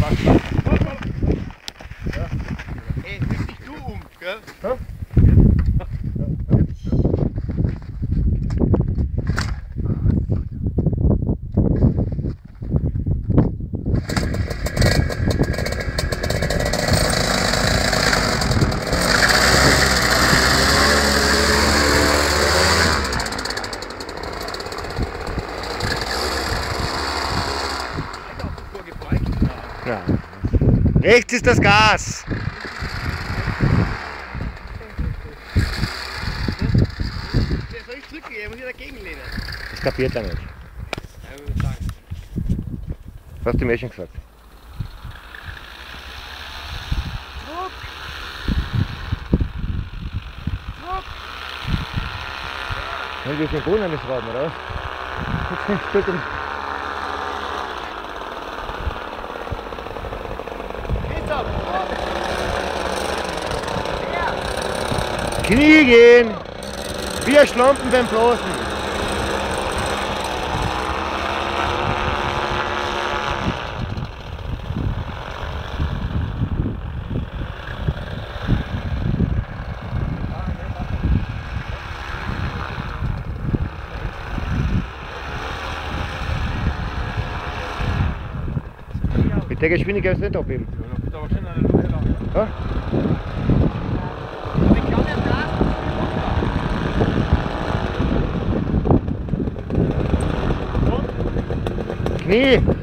Ey, drück dich du um, gell? Ja? Ja. Rechts ist das Gas. Soll ich drücken? Er muss ja dagegen lehnen. Das kapiert er nicht. Ja, ich würde sagen. Was hast du mir schon gesagt? Druck! Druck! Wenn wir den Boden nicht schrauben, oder? Knie gehen! Wir Schlampen beim Blasen! Mit der Geschwindigkeit ist nicht abheben. Ja? Knie!